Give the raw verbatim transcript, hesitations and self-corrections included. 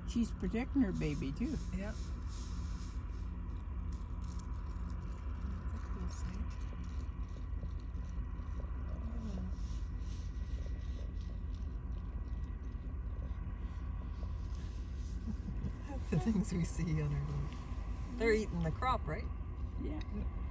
She's protecting her baby too. Yep. That's a cool sight. The things we see on our road. They're eating the crop, right? Yeah.